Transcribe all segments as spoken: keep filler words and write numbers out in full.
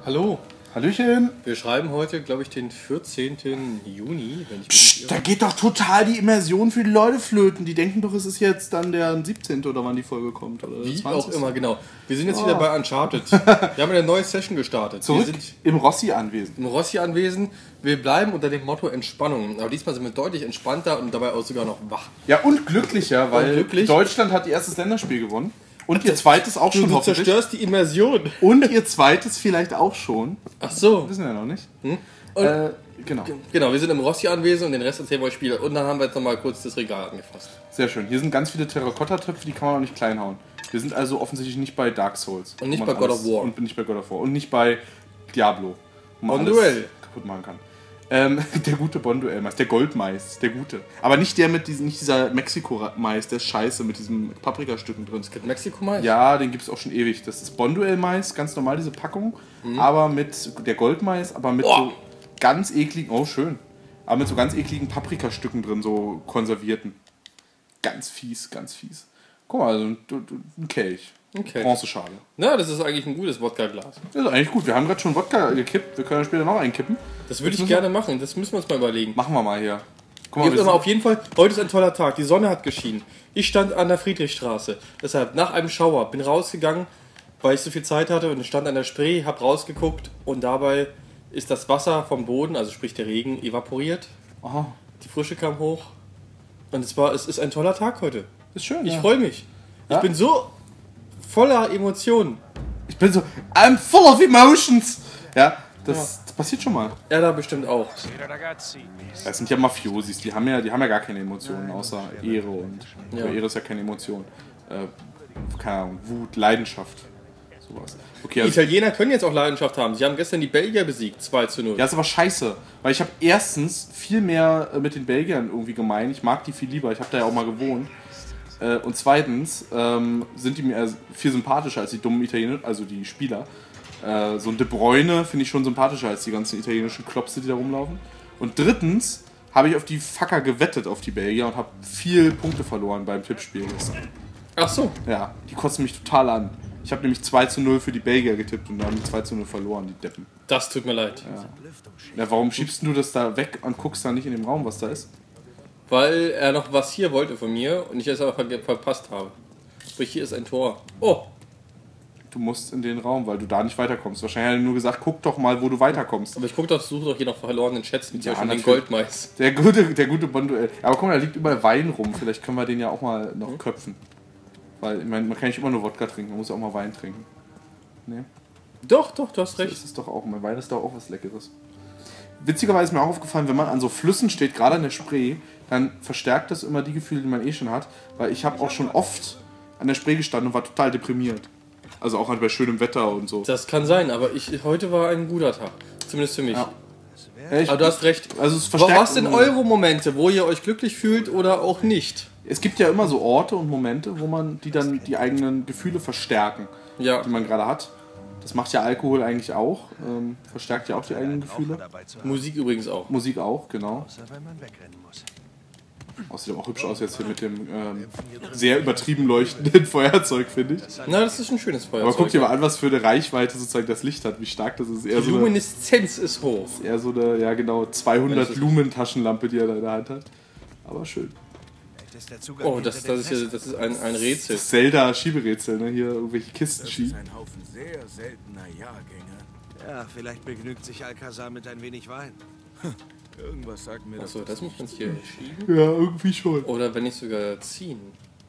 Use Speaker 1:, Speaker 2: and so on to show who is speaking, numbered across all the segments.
Speaker 1: Hallo.
Speaker 2: Hallöchen.
Speaker 1: Wir schreiben heute, glaube ich, den vierzehnten Juni. Wenn ich
Speaker 2: Psst, da geht doch total die Immersion für die Leute flöten. Die denken doch, es ist jetzt dann der siebzehnte oder wann die Folge kommt. Oder
Speaker 1: Wie
Speaker 2: zwanzigste
Speaker 1: auch immer, genau. Wir sind jetzt
Speaker 2: oh.
Speaker 1: wieder bei Uncharted. Wir haben eine neue Session gestartet.
Speaker 2: Zurück
Speaker 1: wir sind
Speaker 2: im Rossi-Anwesen.
Speaker 1: Im Rossi-Anwesen. Wir bleiben unter dem Motto Entspannung. Aber diesmal sind wir deutlich entspannter und dabei auch sogar noch wach.
Speaker 2: Ja, und glücklicher, weil
Speaker 1: und glücklich.
Speaker 2: Deutschland hat ihr erstes Länderspiel gewonnen. Und ihr zweites auch
Speaker 1: du,
Speaker 2: schon
Speaker 1: du
Speaker 2: hoffentlich.
Speaker 1: zerstörst die Immersion.
Speaker 2: Und ihr zweites vielleicht auch schon.
Speaker 1: Ach so.
Speaker 2: Wissen wir ja noch nicht.
Speaker 1: Hm?
Speaker 2: Äh, genau.
Speaker 1: Genau, wir sind im Rossi-Anwesen und den Rest erzählen wir euch Spiele. Und dann haben wir jetzt nochmal kurz das Regal angefasst.
Speaker 2: Sehr schön. Hier sind ganz viele Terrakotta-Töpfe, die kann man auch nicht klein hauen. Wir sind also offensichtlich nicht bei Dark Souls.
Speaker 1: Und nicht bei God of War.
Speaker 2: Und nicht bei God of War. Und nicht bei Diablo. Wo man
Speaker 1: Bonduell.
Speaker 2: kaputt machen kann. Ähm, der gute Bonduell-Mais, der Goldmais, der gute. Aber nicht der mit diesem, nicht dieser Mexiko-Mais, der ist scheiße mit diesen Paprikastücken drin.
Speaker 1: Es gibt Mexiko-Mais?
Speaker 2: Ja, den gibt es auch schon ewig. Das ist Bonduell-Mais, ganz normal diese Packung. Mhm. Aber mit der Goldmais, aber mit oh. so ganz ekligen, oh schön, aber mit so ganz ekligen Paprikastücken drin, so konservierten. Ganz fies, ganz fies. Guck mal, also ein, ein Kelch.
Speaker 1: Okay.
Speaker 2: Bronzeschale.
Speaker 1: Na, das ist eigentlich ein gutes Wodka-Glas.
Speaker 2: Das ist eigentlich gut. Wir haben gerade schon Wodka gekippt. Wir können später noch einen kippen.
Speaker 1: Das würde ich gerne machen. Das müssen wir uns mal überlegen.
Speaker 2: Machen wir mal hier. Guck mal,
Speaker 1: wir mal auf jeden Fall, heute ist ein toller Tag. Die Sonne hat geschienen. Ich stand an der Friedrichstraße. Deshalb nach einem Schauer bin rausgegangen, weil ich so viel Zeit hatte und stand an der Spree, hab rausgeguckt und dabei ist das Wasser vom Boden, also sprich der Regen, evaporiert.
Speaker 2: Aha.
Speaker 1: Die Frische kam hoch. Und es war, es ist ein toller Tag heute.
Speaker 2: Ist schön.
Speaker 1: Ich
Speaker 2: ja.
Speaker 1: freue mich. Ja? Ich bin so voller Emotionen.
Speaker 2: Ich bin so, I'm full of emotions. Ja, das, ja. das passiert schon mal.
Speaker 1: Ja, da bestimmt auch.
Speaker 2: Das sind ja Mafiosis, die haben ja, die haben ja gar keine Emotionen, außer Ehre und ja. Ehre ist ja keine Emotion. Äh, keine Ahnung, Wut, Leidenschaft, sowas. Okay,
Speaker 1: die
Speaker 2: also
Speaker 1: Italiener können jetzt auch Leidenschaft haben. Sie haben gestern die Belgier besiegt, zwei zu null.
Speaker 2: Ja, ist aber scheiße, weil ich habe erstens viel mehr mit den Belgiern irgendwie gemein. Ich mag die viel lieber, ich habe da ja auch mal gewohnt. Und zweitens ähm, sind die mir viel sympathischer als die dummen Italiener, also die Spieler. Äh, so ein De Bruyne finde ich schon sympathischer als die ganzen italienischen Klopse, die da rumlaufen. Und drittens habe ich auf die Facker gewettet, auf die Belgier, und habe viel Punkte verloren beim Tippspiel gestern.
Speaker 1: Ach so.
Speaker 2: Ja, die kotzen mich total an. Ich habe nämlich zwei zu null für die Belgier getippt und dann haben die zwei zu null verloren, die Deppen.
Speaker 1: Das tut mir leid.
Speaker 2: Ja. Ja, warum schiebst du das da weg und guckst da nicht in dem Raum, was da ist?
Speaker 1: Weil er noch was hier wollte von mir und ich es aber ver verpasst habe. Sprich, hier ist ein Tor. Oh!
Speaker 2: Du musst in den Raum, weil du da nicht weiterkommst. Wahrscheinlich hat er nur gesagt, guck doch mal, wo du weiterkommst.
Speaker 1: Aber ich guck doch, suche doch hier noch verlorenen Chats mit
Speaker 2: ja,
Speaker 1: ja, den Goldmais.
Speaker 2: Der gute, der gute Bonduell. Aber guck mal, da liegt überall Wein rum. Vielleicht können wir den ja auch mal noch hm? köpfen. Weil, ich meine, man kann nicht immer nur Wodka trinken, man muss ja auch mal Wein trinken. Nee?
Speaker 1: Doch, doch, du hast recht.
Speaker 2: Das ist doch auch, mein Wein ist doch auch was Leckeres. Witzigerweise ist mir auch aufgefallen, wenn man an so Flüssen steht, gerade an der Spree, dann verstärkt das immer die Gefühle, die man eh schon hat. Weil ich habe auch schon oft an der Spree gestanden und war total deprimiert. Also auch halt bei schönem Wetter und so.
Speaker 1: Das kann sein, aber ich, heute war ein guter Tag. Zumindest für mich.
Speaker 2: Ja. Ja, ich,
Speaker 1: aber du hast recht.
Speaker 2: Also es verstärkt.
Speaker 1: Was sind eure Momente, wo ihr euch glücklich fühlt oder auch nicht?
Speaker 2: Es gibt ja immer so Orte und Momente, wo man die dann die eigenen Gefühle verstärken,
Speaker 1: ja. die
Speaker 2: man gerade hat. Das macht ja Alkohol eigentlich auch. Ähm, verstärkt ja auch die eigenen Gefühle.
Speaker 1: Musik übrigens auch.
Speaker 2: Musik auch, genau. Außerdem auch hübsch aus jetzt hier mit dem ähm, sehr übertrieben leuchtenden Feuerzeug, finde ich.
Speaker 1: Na, das ist ein schönes Feuerzeug.
Speaker 2: Aber guck dir mal an, was für eine Reichweite sozusagen das Licht hat, wie stark das ist. Eher
Speaker 1: die
Speaker 2: so
Speaker 1: Lumineszenz eine, ist hoch.
Speaker 2: Ist eher so eine, ja genau, zweihundert Lumen Taschenlampe, die er da in der Hand hat. Aber schön.
Speaker 1: Oh, das, das ist, ja, das ist ein, ein Rätsel.
Speaker 2: Das Zelda-Schieberätsel, ne? Hier irgendwelche Kisten schieben.
Speaker 3: Das ist ein Haufen sehr seltener Jahrgänge. Ja, vielleicht begnügt sich Alcazar mit ein wenig Wein. Irgendwas sagt mir das.
Speaker 1: Achso, das muss man hier schieben?
Speaker 2: Ja, irgendwie schon.
Speaker 1: Oder wenn nicht sogar ziehen.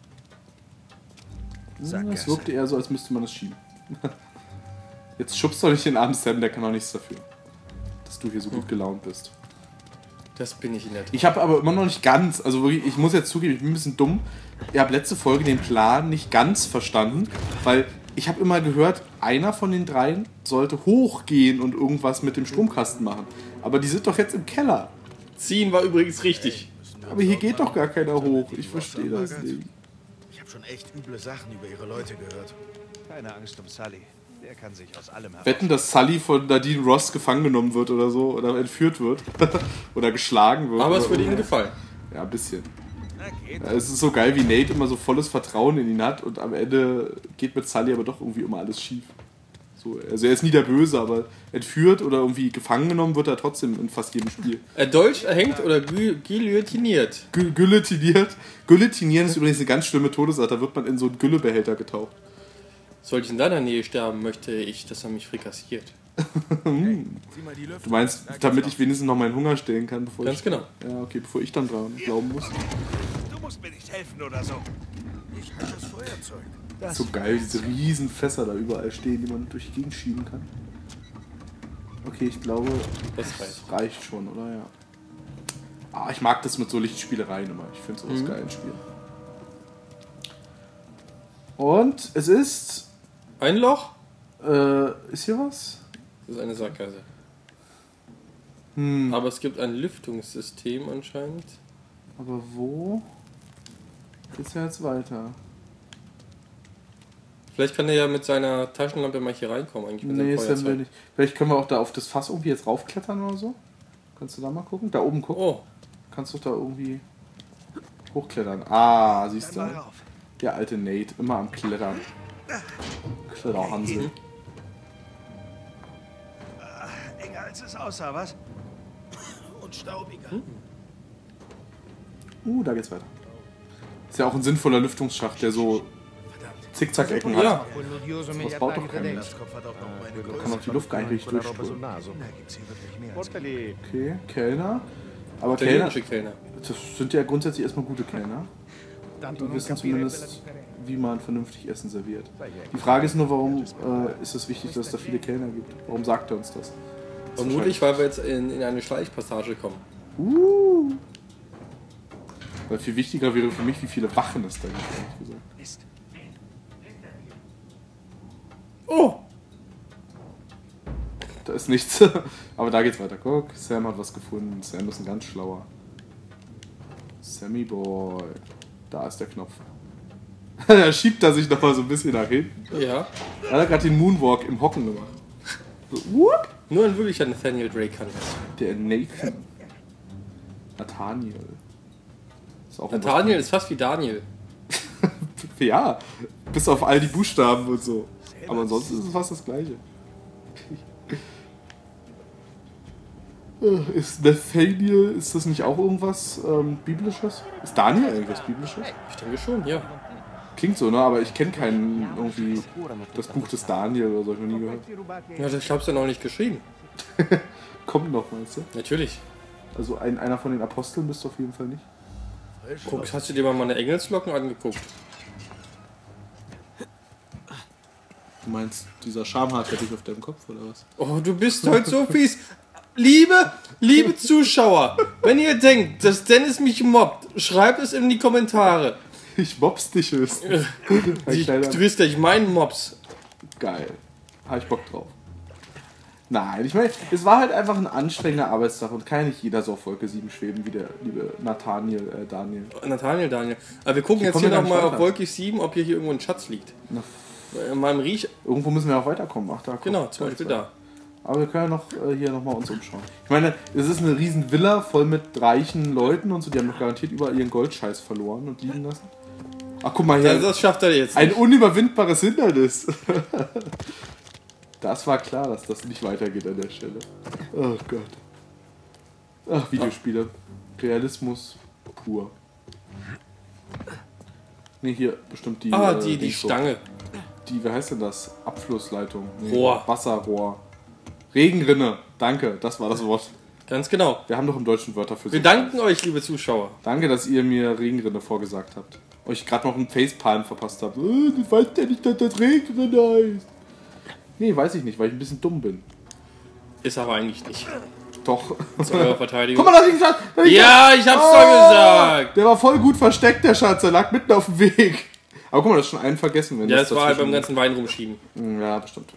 Speaker 2: Es wirkte eher so, als müsste man es schieben. Jetzt schubst doch nicht den armen Sam, der kann auch nichts dafür, dass du hier so gut gelaunt bist.
Speaker 1: Das bin ich in der Tat.
Speaker 2: Ich habe aber immer noch nicht ganz, also wirklich, ich muss jetzt zugeben, ich bin ein bisschen dumm. Ich habe letzte Folge den Plan nicht ganz verstanden, weil ich habe immer gehört, einer von den dreien sollte hochgehen und irgendwas mit dem Stromkasten machen. Aber die sind doch jetzt im Keller.
Speaker 1: Ziehen war übrigens richtig.
Speaker 2: Aber hier geht doch gar keiner hoch. Ich verstehe das nicht.
Speaker 3: Ich habe schon echt üble Sachen über ihre Leute gehört. Keine Angst um Sully. Der kann sich aus allem heraus.
Speaker 2: Wetten, dass Sully von Nadine Ross gefangen genommen wird oder so. Oder entführt wird. Oder geschlagen wird.
Speaker 1: Aber es würde
Speaker 2: ihm
Speaker 1: ihnen gefallen.
Speaker 2: Ja, ein bisschen. Ja, es ist so geil, wie Nate immer so volles Vertrauen in ihn hat. Und am Ende geht mit Sully aber doch irgendwie immer alles schief. So, also er ist nie der Böse, aber entführt oder irgendwie gefangen genommen wird er trotzdem in fast jedem Spiel.
Speaker 1: Er dolch erhängt oder gü- guillotiniert.
Speaker 2: Gü- Guillotiniert. Guillotinieren ist übrigens eine ganz schlimme Todesart, da wird man in so einen Güllebehälter getaucht.
Speaker 1: Sollte ich in deiner Nähe sterben, möchte ich, dass er mich frikassiert.
Speaker 2: Du meinst, damit ich wenigstens noch meinen Hunger stillen kann, bevor
Speaker 1: Ganz
Speaker 2: ich...
Speaker 1: genau.
Speaker 2: Ja, okay, bevor ich dann dran glauben muss.
Speaker 3: Du musst mir nicht helfen oder so. Ich halte das Feuerzeug. Das
Speaker 2: So geil, diese riesen Fässer da überall stehen, die man durch die Gegend schieben kann. Okay, ich glaube,
Speaker 1: Das reicht.
Speaker 2: das reicht schon, oder? Ja. Ah, ich mag das mit so Lichtspielereien immer. Ich finde sowas
Speaker 1: Mhm.
Speaker 2: geil in Spielen. Und es ist...
Speaker 1: Ein Loch?
Speaker 2: Äh, ist hier was?
Speaker 1: Das ist eine Sackgasse.
Speaker 2: Hm,
Speaker 1: Aber es gibt ein Lüftungssystem anscheinend.
Speaker 2: aber wo geht's ja jetzt weiter?
Speaker 1: Vielleicht kann er ja mit seiner Taschenlampe mal hier reinkommen, eigentlich mit
Speaker 2: Nee,
Speaker 1: seinem
Speaker 2: Sam will
Speaker 1: Feuerzeug.
Speaker 2: nicht. Vielleicht können wir auch da auf das Fass irgendwie jetzt raufklettern oder so? Kannst du da mal gucken? Da oben gucken.
Speaker 1: Oh,
Speaker 2: Kannst du da irgendwie hochklettern? Ah, siehst du?
Speaker 3: Dann mal rauf.
Speaker 2: Der alte Nate, immer am Klettern. Kletterhansel.
Speaker 3: Enger als es aussah, was? Und staubiger.
Speaker 2: Uh, da geht's weiter. Ist ja auch ein sinnvoller Lüftungsschacht, der so Zickzackecken hat.
Speaker 1: ja.
Speaker 2: Was baut doch kein Mensch.
Speaker 3: Glaskopf hat auch noch meine
Speaker 2: Da
Speaker 3: Größe.
Speaker 2: kann auch die Luft gar nicht richtig durchströmen.
Speaker 3: Da gibt's hier wirklich mehr als
Speaker 2: Okay, Kellner. Aber Kellner,
Speaker 1: Italienische Kellner.
Speaker 2: das sind ja grundsätzlich erstmal gute Kellner. Die wissen zumindest, wie man vernünftig Essen serviert. Die Frage ist nur, warum äh, ist es wichtig, dass es da viele Kellner gibt? Warum sagt er uns das?
Speaker 1: Vermutlich, weil wir jetzt in, in eine Schleichpassage kommen.
Speaker 2: Uh. Weil viel wichtiger wäre für mich, wie viele Wachen es da gibt, ehrlich gesagt.
Speaker 3: Mist.
Speaker 1: Oh!
Speaker 2: Da ist nichts. Aber da geht's weiter. Guck, Sam hat was gefunden. Sam ist ein ganz schlauer. Sammy Boy. Da ist der Knopf. Da schiebt er sich noch mal so ein bisschen nach hinten.
Speaker 1: Ja.
Speaker 2: Er hat gerade den Moonwalk im Hocken gemacht. So, whoop.
Speaker 1: Nur ein wirklicher Nathaniel Drake kann das.
Speaker 2: Der Nathan. Nathaniel. Ist auch ein
Speaker 1: Nathaniel ist fast wie Daniel.
Speaker 2: Ja, bis auf all die Buchstaben und so. Aber ansonsten ist es fast das Gleiche. Ist Nathaniel, ist das nicht auch irgendwas ähm, Biblisches? Ist Daniel irgendwas Biblisches?
Speaker 1: Ich denke schon, ja.
Speaker 2: Klingt so, ne? Aber ich kenne keinen irgendwie das Buch des Daniel oder so, hab ich noch nie gehört.
Speaker 1: Ja, ich hab's ja noch nicht geschrieben.
Speaker 2: Kommt noch, meinst du?
Speaker 1: Natürlich.
Speaker 2: Also ein, einer von den Aposteln bist du auf jeden Fall nicht.
Speaker 1: Guck, hast du dir mal meine Engelslocken angeguckt?
Speaker 2: Du meinst, dieser Schamhaarteppich auf deinem Kopf oder was?
Speaker 1: Oh, du bist heute so fies. Liebe, liebe Zuschauer, wenn ihr denkt, dass Dennis mich mobbt, schreibt es in die Kommentare.
Speaker 2: Ich mobs dich höchstens.
Speaker 1: Die, du wirst gleich meinen Mobs.
Speaker 2: Geil. Habe ich Bock drauf. Nein, ich meine, es war halt einfach ein anstrengender Arbeitstag und kann ja nicht jeder so auf Wolke sieben schweben wie der liebe Nathaniel, äh, Daniel.
Speaker 1: Nathaniel, Daniel. Aber wir gucken
Speaker 2: Hier
Speaker 1: jetzt
Speaker 2: kommen
Speaker 1: hier
Speaker 2: wir gar
Speaker 1: nochmal
Speaker 2: nicht
Speaker 1: auf
Speaker 2: weiter.
Speaker 1: Wolke sieben, ob hier, hier irgendwo ein Schatz liegt.
Speaker 2: Na,
Speaker 1: In meinem Riech.
Speaker 2: irgendwo müssen wir auch weiterkommen. Ach, da kommt-
Speaker 1: Genau, zum Beispiel da.
Speaker 2: Aber wir können ja noch äh, hier nochmal uns umschauen. Ich meine, es ist eine riesen Villa voll mit reichen Leuten und so, die haben doch garantiert überall ihren Goldscheiß verloren und liegen lassen. Ach, guck mal hier.
Speaker 1: Das, das schafft er jetzt.
Speaker 2: Ein
Speaker 1: nicht.
Speaker 2: unüberwindbares Hindernis. Das war klar, dass das nicht weitergeht an der Stelle. Oh Gott. Ach, Videospiele. Realismus pur. Ne, hier bestimmt die...
Speaker 1: Ah,
Speaker 2: äh,
Speaker 1: die, die
Speaker 2: Dings so.
Speaker 1: Stange.
Speaker 2: Die, wie heißt denn das? Abflussleitung. Nee,
Speaker 1: Rohr.
Speaker 2: Wasserrohr. Regenrinne. Danke, das war das Wort.
Speaker 1: Ganz genau.
Speaker 2: Wir haben doch im Deutschen Wörter für
Speaker 1: Wir
Speaker 2: so.
Speaker 1: danken euch, liebe Zuschauer.
Speaker 2: Danke, dass ihr mir Regenrinne vorgesagt habt. Euch gerade noch einen Facepalm verpasst habt. Äh, du weißt ja nicht, dass das Regenrinne heißt. Nee, weiß ich nicht, weil ich ein bisschen dumm bin.
Speaker 1: Ist aber eigentlich nicht.
Speaker 2: Doch.
Speaker 1: Zu eurer Verteidigung.
Speaker 2: Guck mal, das ich gesagt. das ich
Speaker 1: Ja, ich hab's
Speaker 2: Oh,
Speaker 1: doch gesagt.
Speaker 2: Der war voll gut versteckt, der Schatz. Der lag mitten auf dem Weg. Aber guck mal, das ist schon einen vergessen. Wenn
Speaker 1: Ja, das war halt
Speaker 2: dazwischen-
Speaker 1: beim ganzen Wein rumschieben.
Speaker 2: Ja, bestimmt.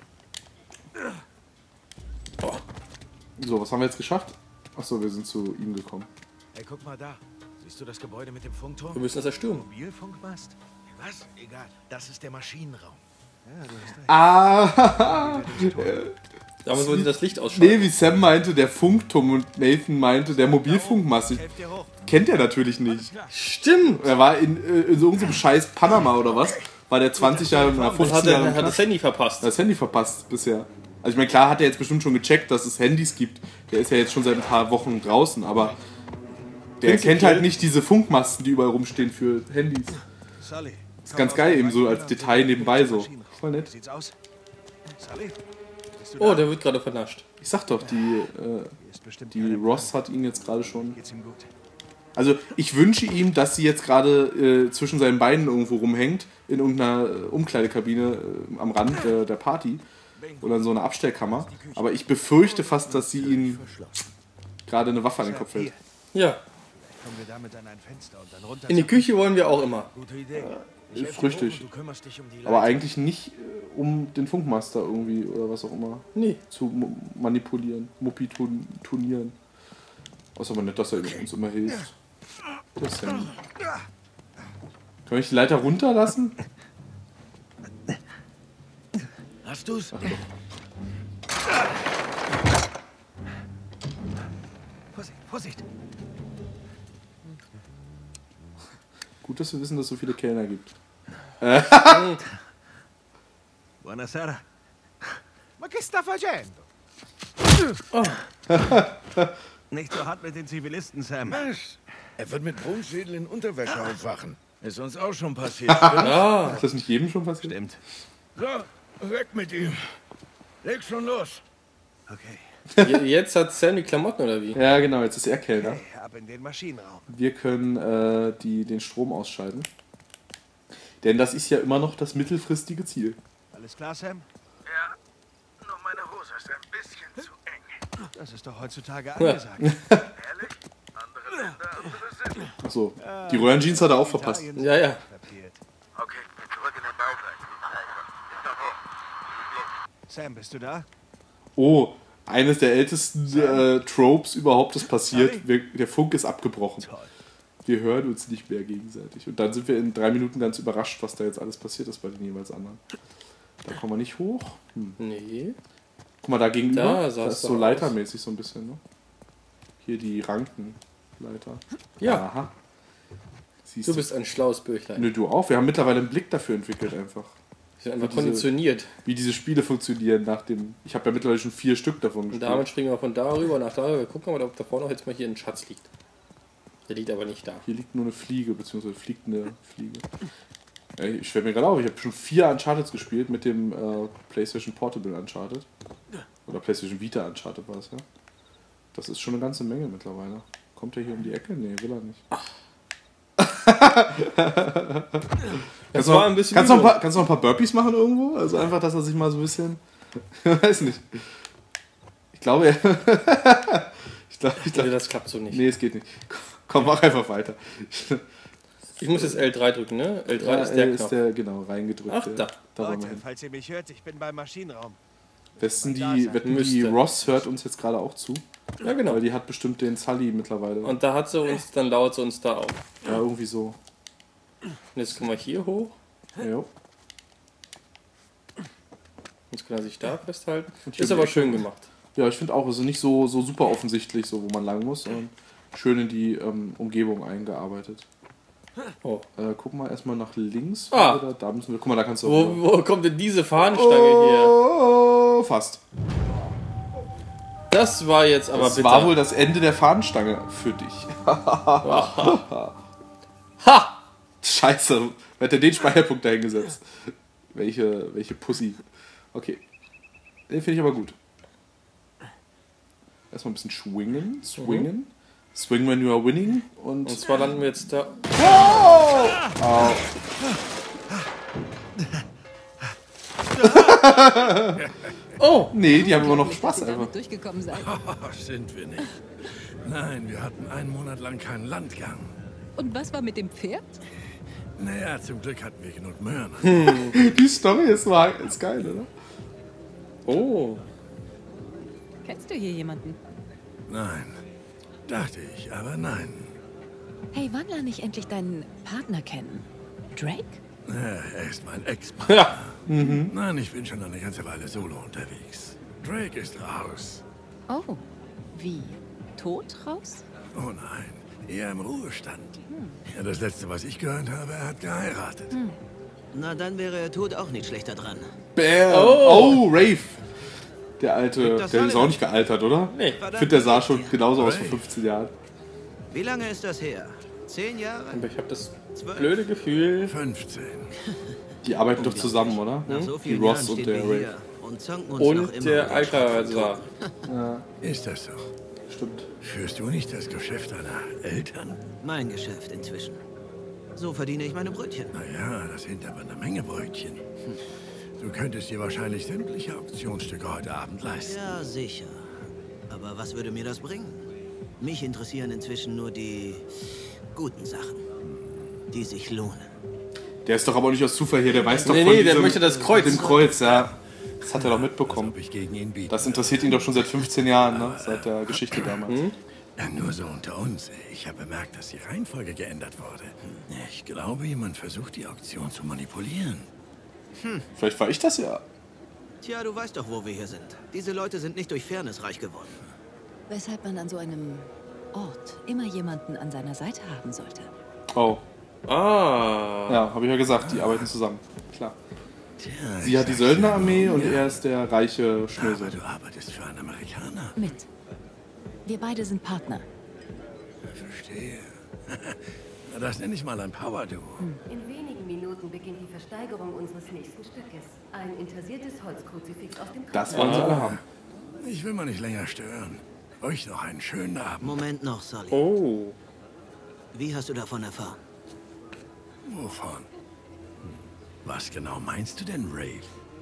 Speaker 1: Oh.
Speaker 2: So, was haben wir jetzt geschafft? Achso, wir sind zu ihm gekommen.
Speaker 3: Hey, guck mal da. Siehst du das Gebäude mit dem Funkturm?
Speaker 1: Wir müssen das erstürmen.
Speaker 3: Mobilfunkmast? Was? Egal. Das ist der Maschinenraum. Ja, du hast recht.
Speaker 2: Ah,
Speaker 1: Damals wollte das Licht ausschalten.
Speaker 2: nee, wie Sam meinte, der Funkturm und Nathan meinte, der Mobilfunkmast. Ich-
Speaker 3: Helft dir hoch.
Speaker 2: Kennt er natürlich nicht.
Speaker 1: Stimmt.
Speaker 2: Er war in, äh, in so irgendeinem scheiß Panama oder was, war der zwanzig Jahre oder
Speaker 1: Und
Speaker 2: fünfzehn
Speaker 1: hat,
Speaker 2: Jahre
Speaker 1: er,
Speaker 2: im
Speaker 1: hat das
Speaker 2: Knast.
Speaker 1: Handy verpasst.
Speaker 2: Das Handy verpasst bisher. Also ich meine, klar hat er jetzt bestimmt schon gecheckt, dass es Handys gibt. Der ist ja jetzt schon seit ein paar Wochen draußen, aber der
Speaker 1: Prinzipiell-
Speaker 2: kennt halt nicht diese Funkmasten, die überall rumstehen für Handys.
Speaker 3: Sully.
Speaker 2: Ist ganz geil, eben so als Detail nebenbei so. Voll nett.
Speaker 3: Sieht's aus? Sully? Bist du
Speaker 1: Oh,
Speaker 3: da?
Speaker 1: der wird gerade vernascht.
Speaker 2: Ich sag doch, die, äh,
Speaker 3: Hier ist bestimmt
Speaker 2: die
Speaker 3: keine
Speaker 2: Ross hat ihn jetzt gerade schon...
Speaker 3: Geht's ihm gut?
Speaker 2: Also ich wünsche ihm, dass sie jetzt gerade äh, zwischen seinen Beinen irgendwo rumhängt, in irgendeiner äh, Umkleidekabine äh, am Rand äh, der Party oder in so einer Abstellkammer. Aber ich befürchte fast, dass sie ihm gerade eine Waffe an den Kopf hält.
Speaker 1: Ja,
Speaker 3: Kommen wir damit an ein Fenster und dann runter.
Speaker 1: in die Küche wollen wir auch immer.
Speaker 3: Gute Idee. Ich
Speaker 2: ist
Speaker 3: helfe dir
Speaker 2: richtig.
Speaker 3: hoch und Du kümmerst dich um die
Speaker 2: Aber
Speaker 3: Leiter.
Speaker 2: eigentlich nicht äh, um den Funkmaster irgendwie oder was auch immer
Speaker 1: Nee.
Speaker 2: zu mo- manipulieren, mupitonieren. Außer aber nicht, dass er uns immer hilft. Das ist ja nicht. Kann ich die Leiter runterlassen?
Speaker 3: Hast du's? Vorsicht, Vorsicht.
Speaker 2: Gut, dass wir wissen, dass es so viele Kellner gibt.
Speaker 3: Buonasera. Ma che sta facendo? Nicht so hart mit den Zivilisten, Sam.
Speaker 4: Was? Er wird mit Brunnenschädel in Unterwäsche aufwachen. Ist uns auch schon passiert. stimmt?
Speaker 1: Ah,
Speaker 2: Ist das nicht jedem schon passiert?
Speaker 3: Stimmt.
Speaker 4: So, weg mit ihm. Leg schon los.
Speaker 3: Okay.
Speaker 1: je- jetzt hat Sam die Klamotten oder wie?
Speaker 2: Ja, genau, jetzt ist er Kellner.
Speaker 3: Hey, ab in den Maschinenraum.
Speaker 2: Wir können äh, die, den Strom ausschalten. Denn das ist ja immer noch das mittelfristige Ziel.
Speaker 3: Alles klar, Sam?
Speaker 4: Ja, nur meine Hose ist ein bisschen zu eng.
Speaker 3: Das ist doch heutzutage angesagt.
Speaker 4: Ehrlich? Andere Länder, andere Sitten.
Speaker 2: Achso, die Röhrenjeans hat er auch verpasst.
Speaker 3: Italien
Speaker 1: Ja, ja.
Speaker 3: verfehlt.
Speaker 4: Okay, zurück in den Bauwerk. Ist doch hoch.
Speaker 3: Sam, bist du da?
Speaker 2: Oh, eines der ältesten äh, Tropes überhaupt ist passiert. Wir, der Funk ist abgebrochen.
Speaker 3: Toll.
Speaker 2: Wir hören uns nicht mehr gegenseitig. Und dann sind wir in drei Minuten ganz überrascht, was da jetzt alles passiert ist bei den jeweils anderen. Da kommen wir nicht hoch. Hm.
Speaker 1: Nee.
Speaker 2: Guck mal, da gegenüber.
Speaker 1: Da
Speaker 2: Da,
Speaker 1: sah's
Speaker 2: ist
Speaker 1: doch
Speaker 2: so
Speaker 1: aus.
Speaker 2: leitermäßig so ein bisschen, ne? Hier die Rankenleiter.
Speaker 1: Ja.
Speaker 2: Aha. Siehst
Speaker 1: Du bist ein schlaues Bürchlein.
Speaker 2: Nö, du auch. Wir haben mittlerweile einen Blick dafür entwickelt einfach.
Speaker 1: Wir sind einfach
Speaker 2: diese-
Speaker 1: konditioniert.
Speaker 2: Wie diese Spiele funktionieren nach dem... Ich habe ja mittlerweile schon vier Stück davon
Speaker 1: Und
Speaker 2: gespielt.
Speaker 1: damit springen wir von da rüber nach da rüber. Wir gucken mal, ob da vorne noch jetzt mal hier ein Schatz liegt. Der liegt aber nicht da.
Speaker 2: Hier liegt nur eine Fliege, beziehungsweise fliegt eine Fliege. Ey, ich fällt mir gerade auf, ich habe schon vier Uncharted gespielt mit dem äh, PlayStation Portable Uncharted. Oder PlayStation Vita Uncharted war es, ja. Das ist schon eine ganze Menge mittlerweile. Kommt er hier um die Ecke? Nee, will er nicht.
Speaker 1: Das
Speaker 2: Kannst
Speaker 1: war
Speaker 2: du
Speaker 1: ein bisschen
Speaker 2: kannst du noch ein
Speaker 1: übel.
Speaker 2: paar, kannst du noch ein paar Burpees machen irgendwo? Also einfach, dass er sich mal so ein bisschen... weiß nicht. Ich glaube, er... ich glaube, ich
Speaker 1: Nee,
Speaker 2: glaube...
Speaker 1: das klappt so nicht.
Speaker 2: Nee, es geht nicht. Komm, mach einfach weiter.
Speaker 1: Ich muss jetzt L drei drücken, ne? L drei
Speaker 2: Ja,
Speaker 1: ist der
Speaker 2: ist
Speaker 1: Knopf.
Speaker 2: der, genau, reingedrückt.
Speaker 1: Ach,
Speaker 2: der-
Speaker 1: da.
Speaker 2: Da wollen wir
Speaker 3: Leute,
Speaker 2: hin.
Speaker 3: falls ihr mich hört, ich bin beim Maschinenraum.
Speaker 2: Wetten,
Speaker 3: da
Speaker 2: die,
Speaker 3: sein.
Speaker 2: wetten die
Speaker 1: Müsste.
Speaker 2: Ross hört uns jetzt gerade auch zu?
Speaker 1: Ja, genau.
Speaker 2: Weil die hat bestimmt den Sully mittlerweile.
Speaker 1: Und da hat sie uns, dann laut sie uns da auf.
Speaker 2: ja, irgendwie so.
Speaker 1: Und jetzt kommen wir hier hoch.
Speaker 2: Ja.
Speaker 1: Jetzt kann er sich da festhalten.
Speaker 2: Und hier
Speaker 1: Ist
Speaker 2: um die
Speaker 1: aber
Speaker 2: Ecke.
Speaker 1: schön gemacht.
Speaker 2: Ja, ich finde auch, also nicht so, so super offensichtlich, so wo man lang muss, sondern schön in die ähm, Umgebung eingearbeitet.
Speaker 1: Oh.
Speaker 2: Äh, guck mal erstmal nach links.
Speaker 1: Ah.
Speaker 2: Oder da müssen wir. Guck mal, da kannst du
Speaker 1: Wo, wo kommt denn diese Fahnenstange hier?
Speaker 2: Oh, fast.
Speaker 1: Das war jetzt aber
Speaker 2: Das
Speaker 1: bitter.
Speaker 2: war wohl das Ende der Fahnenstange für dich.
Speaker 1: Ha!
Speaker 2: Scheiße, wer hat denn den Speicherpunkt dahingesetzt? Welche, welche Pussy. Okay. Den finde ich aber gut. Erstmal ein bisschen schwingen. Swingen. Swing when you are winning. Und.
Speaker 1: Und zwar landen wir jetzt da.
Speaker 2: Au.
Speaker 1: Oh!
Speaker 2: Nee, die haben immer noch Spaß
Speaker 5: Dass ihr
Speaker 2: einfach.
Speaker 5: damit durchgekommen seid.
Speaker 4: Oh, sind wir nicht. Nein, wir hatten einen Monat lang keinen Landgang.
Speaker 5: Und was war mit dem Pferd?
Speaker 4: Naja, zum Glück hatten wir genug Möhren.
Speaker 2: Die Story ist, war, ist geil, oder?
Speaker 1: Oh!
Speaker 5: Kennst du hier jemanden?
Speaker 4: Nein. Dachte ich, aber nein.
Speaker 5: Hey, wann lerne ich endlich deinen Partner kennen? Drake?
Speaker 4: Ja, er ist mein Ex-Partner.
Speaker 1: Ja!
Speaker 4: Nein, ich bin schon eine ganze Weile solo unterwegs. Drake ist raus.
Speaker 5: Oh, wie? Tot raus?
Speaker 4: Oh nein, eher im Ruhestand. Ja, das letzte, was ich gehört habe, er hat geheiratet.
Speaker 3: Na, dann wäre er tot auch nicht schlechter dran.
Speaker 2: Bam.
Speaker 1: Oh.
Speaker 2: Oh, Rafe. Der alte,
Speaker 3: Das
Speaker 2: der
Speaker 3: alle
Speaker 2: ist auch nicht gealtert, oder?
Speaker 1: Nee.
Speaker 2: Ich finde, der sah schon genauso aus vor fünfzehn Jahren.
Speaker 3: Wie lange ist das her? Zehn Jahre?
Speaker 1: Aber ich habe das blöde Gefühl.
Speaker 4: fünfzehn.
Speaker 2: Die arbeiten doch zusammen, oder?
Speaker 3: Nach so
Speaker 2: Die
Speaker 3: vielen
Speaker 2: Ross
Speaker 3: Jahren
Speaker 2: und
Speaker 3: stehen
Speaker 2: der
Speaker 3: wir hier
Speaker 2: Rafe.
Speaker 3: und zanken uns noch
Speaker 1: Und
Speaker 3: immer
Speaker 1: der
Speaker 3: um den Schreck von
Speaker 1: Alcazar.
Speaker 3: Toten.
Speaker 4: Ist das so?
Speaker 2: Stimmt.
Speaker 4: Führst du nicht das Geschäft deiner Eltern?
Speaker 3: Mein Geschäft inzwischen. So verdiene ich meine Brötchen.
Speaker 4: Naja, das sind aber eine Menge Brötchen. Du könntest dir wahrscheinlich sämtliche Auktionsstücke heute Abend leisten.
Speaker 3: Ja, sicher. Aber was würde mir das bringen? Mich interessieren inzwischen nur die guten Sachen, die sich lohnen.
Speaker 2: Der ist doch aber nicht aus Zufall hier, der weiß doch
Speaker 1: Nee,
Speaker 2: von
Speaker 1: nee, der
Speaker 2: diesem,
Speaker 1: möchte das Kreuz.
Speaker 2: Dem Kreuz, ja. Das hat er doch
Speaker 4: Als
Speaker 2: mitbekommen.
Speaker 4: ob ich gegen ihn biete.
Speaker 2: Das interessiert ihn doch schon seit fünfzehn Jahren, ne? Seit der Geschichte damals.
Speaker 4: Ja, nur so unter uns. Ich habe bemerkt, dass die Reihenfolge geändert wurde. Ich glaube, jemand versucht, die Auktion zu manipulieren.
Speaker 2: Vielleicht war ich das ja.
Speaker 3: Tja, du weißt doch, wo wir hier sind. Diese Leute sind nicht durch Fairness reich geworden.
Speaker 5: Weshalb man an so einem Ort immer jemanden an seiner Seite haben sollte.
Speaker 2: Oh.
Speaker 1: Ah.
Speaker 2: Ja, habe ich ja gesagt, die arbeiten zusammen. Klar.
Speaker 4: Tja,
Speaker 2: Sie
Speaker 4: ich
Speaker 2: hat die
Speaker 4: sag's
Speaker 2: Söldnerarmee
Speaker 4: dir,
Speaker 2: und
Speaker 4: ja.
Speaker 2: er ist der reiche Schnösel.
Speaker 4: Aber du arbeitest für einen Amerikaner.
Speaker 5: Mit. Wir beide sind Partner.
Speaker 4: Verstehe. Na, das nenne ich mal ein Power-Duo.
Speaker 6: In wenigen Minuten beginnt die Versteigerung unseres nächsten Stückes. Ein intarsiertes Holzkruzifix aus dem
Speaker 2: Das wollen sie alle haben.
Speaker 4: Ich will mal nicht länger stören. Euch noch einen schönen Abend.
Speaker 3: Moment noch, Sully.
Speaker 1: Oh.
Speaker 3: Wie hast du davon erfahren?
Speaker 4: Wovon? Hm. Was genau meinst du denn, Rafe?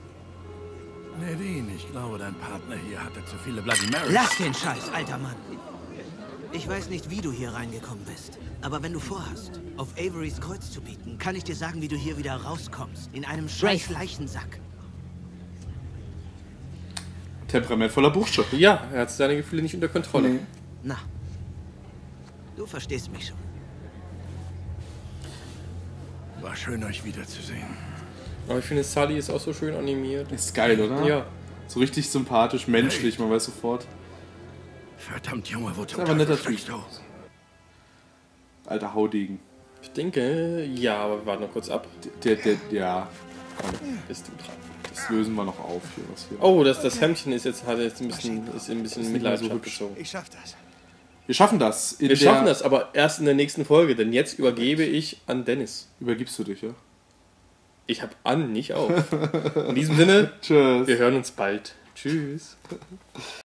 Speaker 4: Nadine, ich glaube, dein Partner hier hatte zu viele Bloody Marys.
Speaker 3: Lass den Scheiß, alter Mann! Ich weiß nicht, wie du hier reingekommen bist. Aber wenn du vorhast, auf Averys Kreuz zu bieten, kann ich dir sagen, wie du hier wieder rauskommst. In einem scheiß Leichensack.
Speaker 2: Temperamentvoller Bursche.
Speaker 1: Ja, er hat seine Gefühle nicht unter Kontrolle.
Speaker 3: Na, du verstehst mich schon.
Speaker 4: War schön, euch wiederzusehen.
Speaker 1: Aber ich finde, Sully ist auch so schön animiert.
Speaker 2: Ist geil, oder?
Speaker 1: Ja.
Speaker 2: So richtig sympathisch, menschlich, man weiß sofort.
Speaker 4: Verdammt, Junge, wo zum
Speaker 2: aber ein netter
Speaker 4: Teufel
Speaker 2: Typ.
Speaker 4: steckst du?
Speaker 2: Alter Haudegen.
Speaker 1: Ich denke, ja, aber wir warten noch kurz ab.
Speaker 2: Der, der, ja.
Speaker 1: Bist du dran?
Speaker 2: Das lösen wir noch auf hier, was hier.
Speaker 1: Oh, das, das Hemdchen ist jetzt, hat jetzt ein bisschen, ist ein bisschen
Speaker 2: nicht mehr so
Speaker 1: Mitleidenschaft
Speaker 2: hübsch.
Speaker 1: gezogen.
Speaker 3: Ich schaff das.
Speaker 2: Wir schaffen das. In
Speaker 1: Wir
Speaker 2: der-
Speaker 1: schaffen das, aber erst in der nächsten Folge, denn jetzt übergebe ich an Dennis.
Speaker 2: Übergibst du dich, ja?
Speaker 1: Ich habe an, nicht auf. In diesem Sinne,
Speaker 2: Tschüss.
Speaker 1: wir hören uns bald. Tschüss.